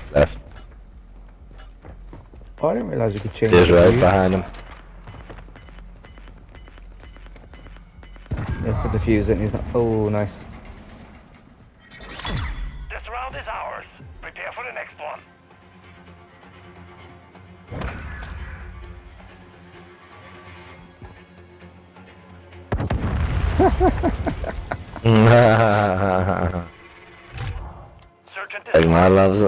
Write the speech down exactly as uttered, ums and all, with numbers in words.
Left. Oh, I didn't realise you could change He's the right view. behind him. He has to defuse it and he's not. Oh, nice. This round is ours. Prepare for the next one. Search and destroy. Like my loves it.